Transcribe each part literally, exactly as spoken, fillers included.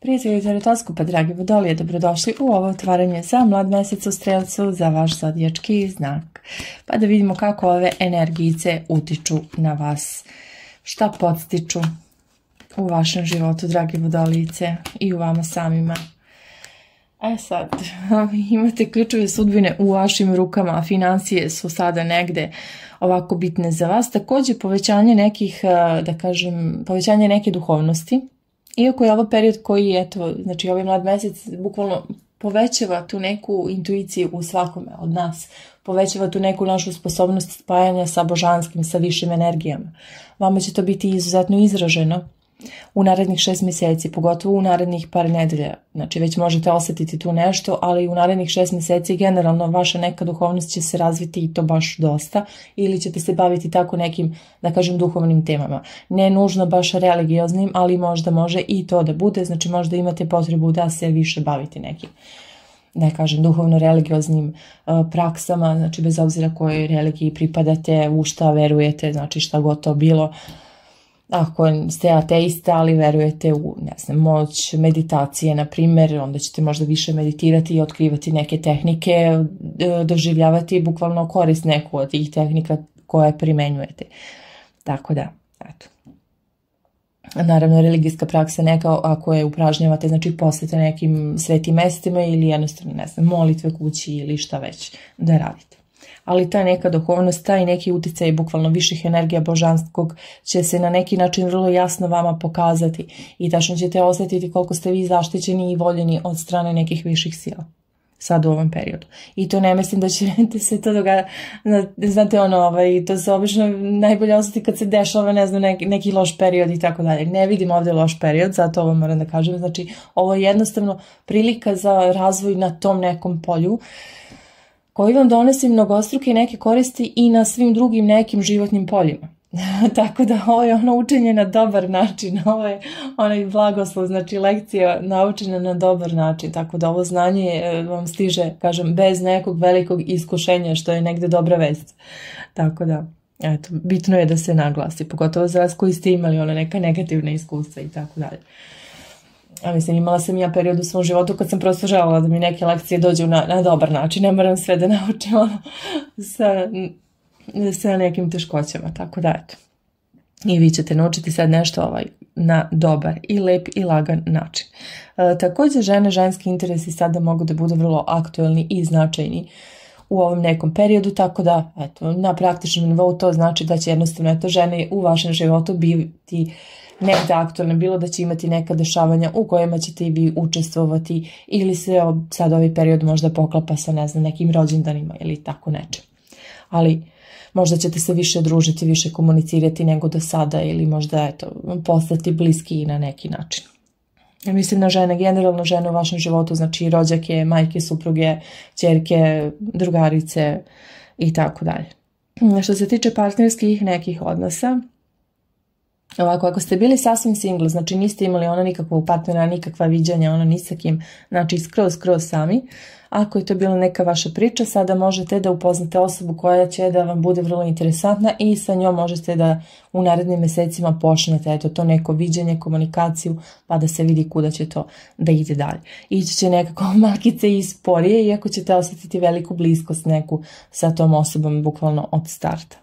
Prijatelji horoskopa, dragi vodolije, dobrodošli u ovo otvaranje za mlad mesec u Strelcu, za vaš zodijački znak. Pa da vidimo kako ove energijice utiču na vas. Šta podstiču u vašem životu, dragi vodolijice, i u vama samima. E sad, imate ključeve sudbine u vašim rukama, a financije su sada negde ovako bitne za vas. Također povećanje nekih, da kažem, povećanje neke duhovnosti. Iako je ovo period koji, eto, znači ovaj mlad mesec bukvalno povećava tu neku intuiciju u svakome od nas, povećava tu neku našu sposobnost spajanja sa božanskim, sa višim energijama. Vama će to biti izuzetno izraženo u narednih šest mjeseci, pogotovo u narednih par nedelja. Znači već možete osjetiti tu nešto, ali u narednih šest mjeseci generalno vaša neka duhovnost će se razviti i to baš dosta, ili ćete se baviti tako nekim, da kažem, duhovnim temama. Ne nužno baš religioznim, ali možda može i to da bude, znači možda imate potrebu da se više bavite nekim, ne kažem, duhovno-religioznim uh, praksama, znači bez obzira kojoj religiji pripadate, u šta verujete, znači šta god to bilo. Ako ste ateista, ali verujete u, ne znam, moć meditacije, na primjer, onda ćete možda više meditirati i otkrivati neke tehnike, doživljavati bukvalno korist neku od tih tehnika koje primenjujete. Tako da, eto. Naravno, religijska praksa neka, ako je upražnjavate, znači posjete nekim svetim mestima ili jednostavno, ne znam, molitve kući ili šta već da radite. Ali ta neka duhovnost, taj neki uticaj bukvalno viših energija božanskog će se na neki način vrlo jasno vama pokazati i tačno ćete osjetiti koliko ste vi zaštićeni i voljeni od strane nekih viših sila sad u ovom periodu. I to ne mislim da ćete se to događati, znate ono, ovaj, to se obično najbolje osjeti kad se dešava, ne znam, neki, neki loš period i tako dalje. Ne vidim ovdje loš period, zato ovo moram da kažem, znači ovo je jednostavno prilika za razvoj na tom nekom polju, koji vam donosi mnogostruke neke koristi i na svim drugim nekim životnim poljima. Tako da ovo je ono učenje na dobar način, ovo je onaj blagoslov, znači lekcija naučena na dobar način, tako da ovo znanje vam stiže, kažem, bez nekog velikog iskušenja, što je negde dobra vest. Tako da, eto, bitno je da se naglasi, pogotovo za vas koji ste imali one neka negativna iskustva i tako dalje. Ja mislim, imala sam ja period u svom životu kad sam prosto želela da mi neke lekcije dođu na, na dobar način, ne moram sve da naučim ono, sa, sa nekim teškoćama, tako da eto. I vi ćete naučiti sad nešto ovaj, na dobar i lep i lagan način. E, također žene, ženski interesi sada mogu da budu vrlo aktuelni i značajni u ovom nekom periodu, tako da eto, na praktičnom nivou to znači da će jednostavno eto, žene u vašem životu biti negde aktualno, bilo da će imati neka dešavanja u kojima ćete i vi učestvovati ili se sad ovaj period možda poklapa sa, ne znam, nekim rođendanima ili tako nečem. Ali možda ćete se više družiti, više komunicirati nego do sada ili možda eto, postati bliski na neki način. Mislim na žene, generalno žene u vašem životu, znači rođake, majke, supruge, ćerke, drugarice i tako dalje. Što se tiče partnerskih nekih odnosa, ovako, ako ste bili sasvim single, znači niste imali ono nikakvog partnera, nikakva viđanja, ono ni sa kim, znači skroz, skroz sami. Ako je to bila neka vaša priča, sada možete da upoznate osobu koja će da vam bude vrlo interesantna i sa njom možete da u narednim mjesecima počnete eto, to neko viđanje, komunikaciju, pa da se vidi kuda će to da ide dalje. Ići će nekako malkice i sporije, iako ćete osjetiti veliku bliskost neku sa tom osobom, bukvalno od starta.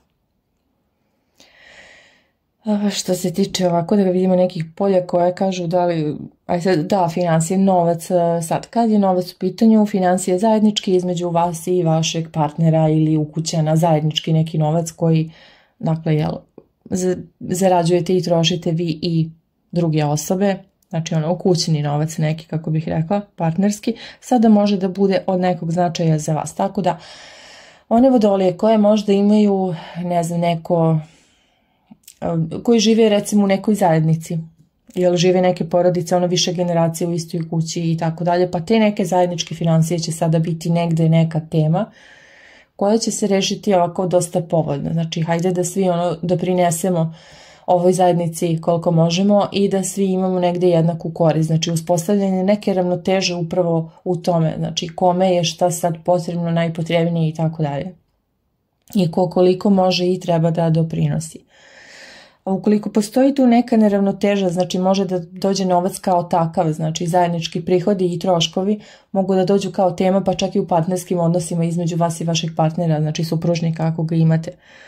Što se tiče ovako da vidimo nekih polja koje kažu da li, aj sad, da, financije, novac, sad kad je novac u pitanju, financije zajednički između vas i vašeg partnera ili ukućana, zajednički neki novac koji, dakle, jel, zarađujete i trošite vi i druge osobe, znači ono ukućeni novac neki, kako bih rekla, partnerski, sada može da bude od nekog značaja za vas, tako da one vodolije koje možda imaju, ne znam, neko koji žive recimo u nekoj zajednici, jer žive neke porodice, ono više generacije u istoj kući i tako dalje, pa te neke zajedničke financije će sada biti negde neka tema koja će se rešiti ovako dosta povoljno. Znači, hajde da svi ono doprinesemo ovoj zajednici koliko možemo i da svi imamo negde jednaku korist. Znači, uspostavljanje neke ravnoteže upravo u tome, znači kome je šta sad potrebno, najpotrebnije i tako dalje. I ko koliko može i treba da doprinosi. A ukoliko postoji tu neka neravnoteža, znači može da dođe novac kao takav, znači zajednički prihodi i troškovi mogu da dođu kao tema, pa čak i u partnerskim odnosima između vas i vašeg partnera, znači supružnika ako ga imate.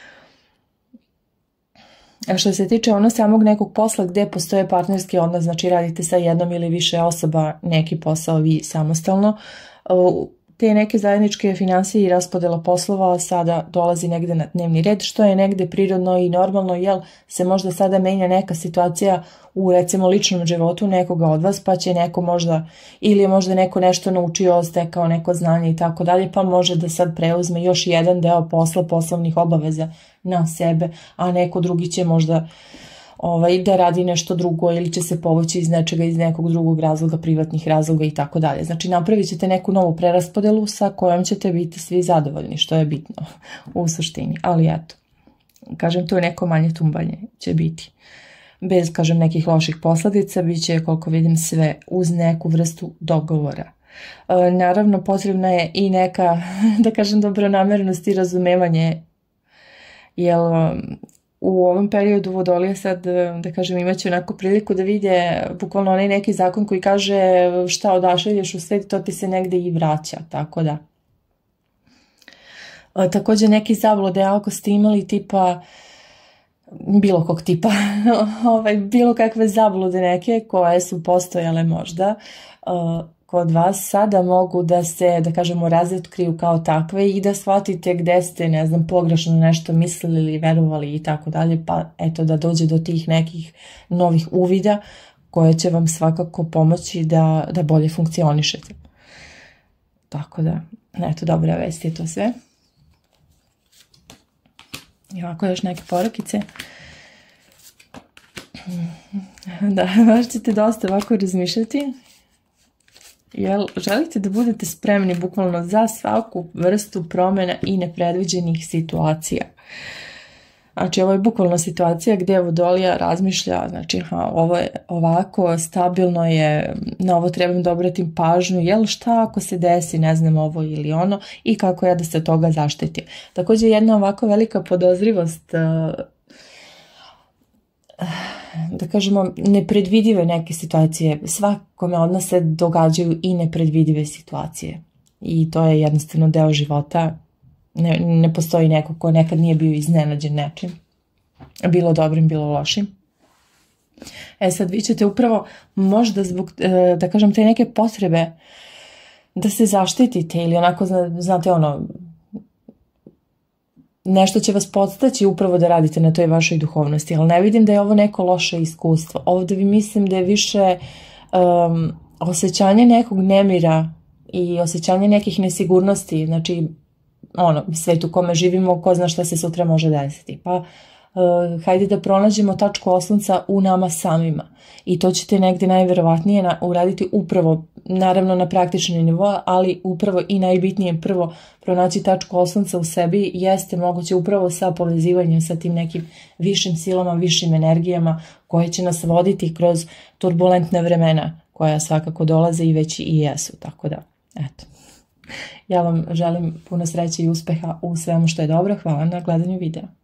A što se tiče ono samog nekog posla gde postoje partnerski odnos, znači radite sa jednom ili više osoba neki posao vi samostalno, te neke zajedničke finansije i raspodela poslova sada dolazi negde na dnevni red, što je negde prirodno i normalno, jer se možda sada menja neka situacija u recimo ličnom životu nekoga od vas, pa će neko možda, ili je možda neko nešto naučio, stekao neko znanje i tako dalje, pa može da sad preuzme još jedan deo posla, poslovnih obaveza na sebe, a neko drugi će možda Ovaj, da radi nešto drugo ili će se povući iz nečega, iz nekog drugog razloga, privatnih razloga i tako dalje. Znači napravit ćete neku novu preraspodelu sa kojom ćete biti svi zadovoljni, što je bitno u suštini. Ali eto, kažem, to je neko manje tumbanje će biti. Bez, kažem, nekih loših posledica, bit će, koliko vidim, sve uz neku vrstu dogovora. E, naravno, potrebna je i neka, da kažem, dobronamernost i razumevanje, jer u ovom periodu Vodolije sad, da kažem, imaće onako priliku da vide bukvalno onaj neki zakon koji kaže šta odašalješ u svet, to ti se negde i vraća, tako da. Također neki zablude, ako ste imali tipa, bilo kog tipa, ovaj, bilo kakve zablude neke koje su postojale možda kod vas, sada mogu da se, da kažemo, razotkriju kao takve i da shvatite gde ste, ne znam, pogrešno nešto mislili ili verovali i tako dalje, pa eto da dođe do tih nekih novih uvida koje će vam svakako pomoći da, da bolje funkcionišete. Tako da, eto, dobra vest je to sve. I ovako još neke porukice. Da, baš ćete dosta ovako razmišljati. Jel želite da budete spremni bukvalno za svaku vrstu promjena i nepredviđenih situacija. Znači ovo je bukvalno situacija gdje Vodolija razmišlja, znači ha, ovo je ovako, stabilno je, na ovo trebam da obratim pažnju, jel šta ako se desi, ne znam, ovo ili ono, i kako ja da se toga zaštitim. Također jedna ovako velika podozrivost, da kažemo, nepredvidive neke situacije. Svakome od nas se događaju i nepredvidive situacije. I to je jednostavno deo života. Ne, ne postoji neko ko nekad nije bio iznenađen nečim. Bilo dobrim, bilo lošim. E sad vi ćete upravo možda zbog, da kažem, te neke potrebe da se zaštitite ili onako, znate ono, nešto će vas podstaći upravo da radite na toj vašoj duhovnosti, ali ne vidim da je ovo neko loše iskustvo. Ovdje vi mislim da je više um, osjećanje nekog nemira i osjećanje nekih nesigurnosti, znači ono, svet u kome živimo, ko zna šta se sutra može desiti. Pa uh, hajde da pronađemo tačku oslonca u nama samima i to ćete negdje najverovatnije na, uraditi upravo, naravno na praktični nivo, ali upravo i najbitnije prvo pronaći tačku oslonca u sebi jeste moguće upravo sa povezivanjem sa tim nekim višim silama, višim energijama koje će nas voditi kroz turbulentne vremena koja svakako dolaze i već i jesu, tako da, eto. Ja vam želim puno sreće i uspeha u svemu što je dobro. Hvala na gledanju videa.